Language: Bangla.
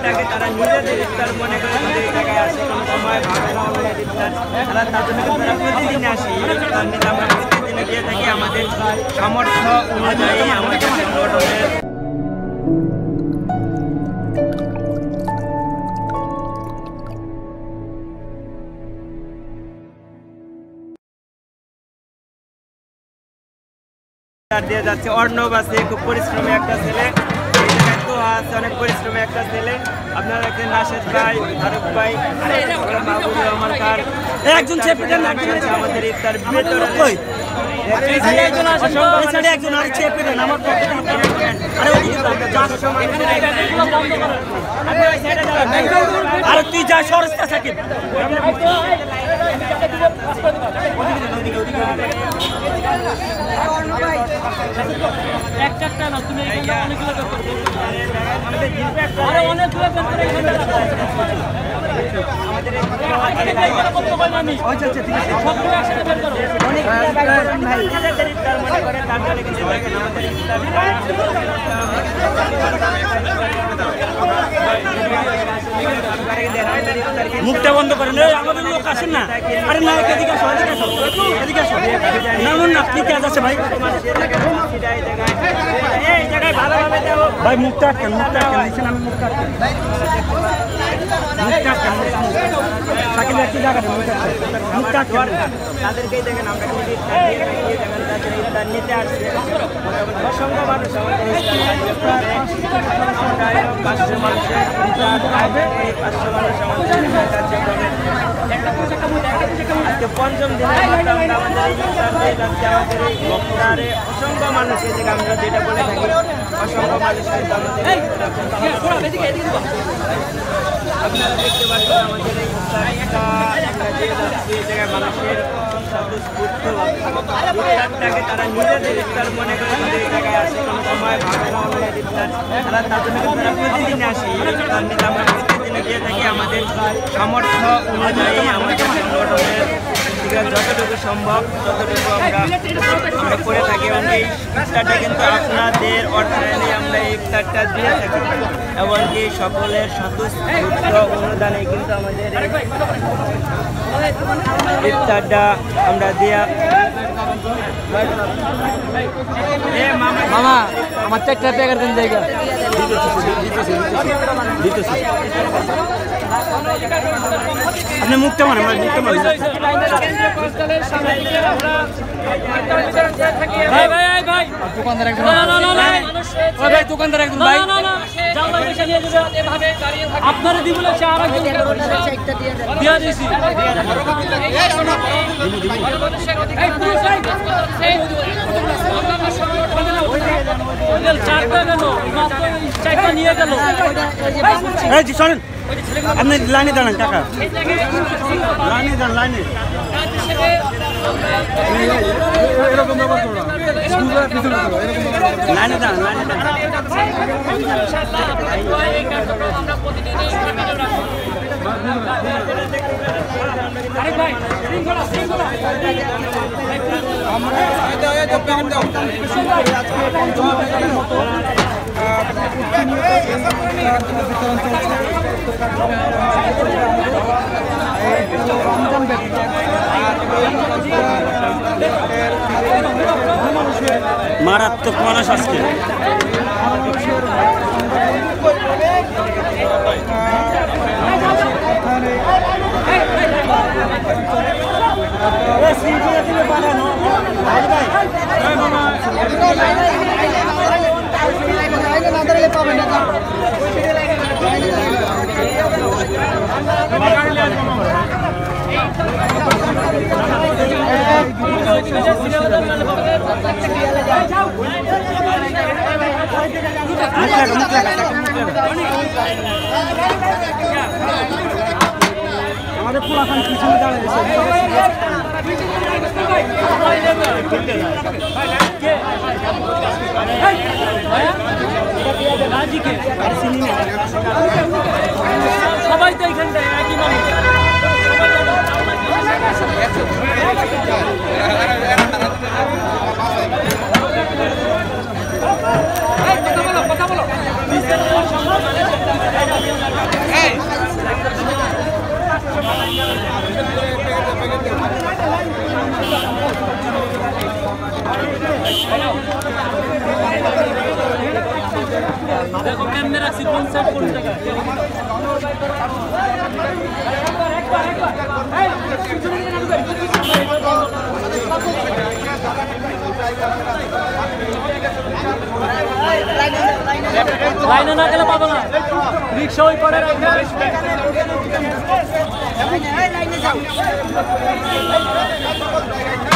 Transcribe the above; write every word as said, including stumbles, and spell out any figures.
তাকে তারা নিজেদের ইফতার মনে করে এই জায়গায় আসে, কোনো সময় ভাবে না অন্যের ইফতার, তারা তার জন্য কিন্তু তারা প্রতিদিন আসি ইফতার নিতে আমরা প্রতিদিন দিয়ে থাকি আমাদের সামর্থ্য অনুযায়ী আমাদের সংগঠনের। দিয়ে যাচ্ছে অর্ণব আছে, খুব পরিশ্রমী একটা ছেলে, আছে অনেক পরিশ্রমী একটা ছেলে। আপনারা দেখছেন রাশেদ ভাই, ফারুক ভাই, মাহবুব রহমান খান, একজন আমাদের ইফতার ভিতরে আর তুই যা সরস্তা সাকিব একটা না তুমি অনেকগুলো মুখটা বন্ধ করেন, আমাদের লোক আসেন না। আরে না, এদিকে আসো, এদিকে আসো, এদিকে আসো। নামুন না, কি কাজ আছে ভাই? ভাই মুখটা আটকেন, মুখটা আটকেন, নিচ্ছেন আমি মুখটা আটকেন, মুখটা আটকেন, সাকিব একটি জায়গা মুখটা আটকেন। তাদেরকেই দেখেন আমরা ইফতার নিতে আসছি, অসংখ্য মানুষ আমাদের পাঁচশো মানুষের পাঁচশো মানুষ আমাদের আজকে পঞ্চম দিনে আমাদের এই ইফতারে যাচ্ছে আমাদের এই ইফতারে অসংখ্য মানুষ, এই থেকে আমরা যেটা বলে থাকি অসংখ্য মানুষ কিন্তু আমাদের আপনারা দেখতে পাচ্ছেন আমাদের এই ইফতারটা আমরা যে যাচ্ছি এই জায়গায় মানুষের ইফতারটাকে তারা নিজেদের ইফতার মনে করে এই জায়গায় আসে, কোনো সময় ভাবে না অন্যের ইফতার, তারা তার জন্য কিন্তু তারা প্রতিদিন আসি ইফতার নিতে আমরা প্রতিদিনে দিয়ে থাকি আমাদের সামর্থ্য অনুযায়ী আমাদের সংগঠনের যতটুকু সম্ভব ততটুকু আমরা আমরা করে থাকি। এবং এই ইফতারটা কিন্তু আপনাদের অর্থায়নে আমরা এই ইফতারটা দিয়ে থাকি, এমনকি সকলের স্বতঃস্ফূর্ত অনুদানে কিন্তু আমাদের ইফতারটা আমরা দিয়া। মামা আমার চারটা প্যাকেট দেন জায়গা আপনি মুখটা মানে মুখটা মানে ভাই ভাই ভাই দোকানদার একজন ওই ভাই দোকানদার একজন ভাই না না জানলা পয়সা নিয়ে যাবে এভাবে দাঁড়িয়ে থাকে আপনারা দি বলে সে আরেকজন দিয়া দিছি এই পুরো সাইড এই চারটা গেল চারটা নিয়ে গেল এই জি শুনুন আপনি লাইনে দাঁড়ান টাকা লাইনে দাঁড়ান লাইনে এরকম ব্যবস্থা লাইনে দাঁড়ান লাইনে দাঁড়ান আরেক ভাই শৃঙ্খলা শৃঙ্খলা আমরা মারাত্মক মানুষ আজকে আমাদের পুরাখান পিছনে দাঁড়িয়েছে সবাই তো এখানটায় একই মানুষ কথা বলো কথা বলো দেখো কেমনে রাখছি কোন সাইড কোন জায়গা লাইনে না গেলে পাবো না রিক্সা ওই করে রাখবে